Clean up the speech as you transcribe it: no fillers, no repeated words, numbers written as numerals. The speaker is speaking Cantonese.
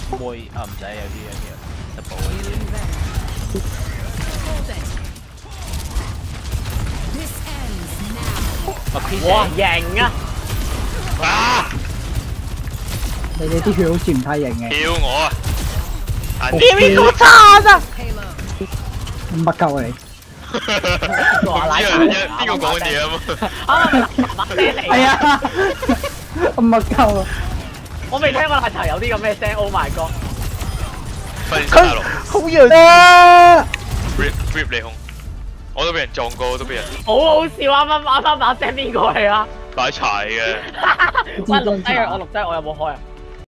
會啊唔使有啲特步嗰啲。 哇，型啊！ 啊！ 你哋啲血好似唔太型嘅。 跳我啊！ 呢個差啊！ 乜鳩你？ 邊個講嘢啊？ 乜聲嚟？ 係啊，乜鳩啊！ 我未聽過奶茶有啲咁嘅聲 ，Oh my god！ 佢好弱啊 ！rip 你空，我都俾人撞過，我都俾人。 好好笑，啱啱把聲邊個嚟啊？ 奶茶嘅。 喂，錄低啊！我錄低，我有冇開啊？